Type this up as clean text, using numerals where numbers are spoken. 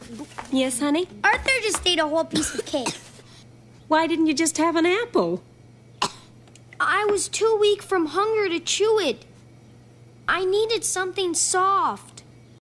Yes, honey? Arthur just ate a whole piece of cake. Why didn't you just have an apple? I was too weak from hunger to chew it. I needed something soft.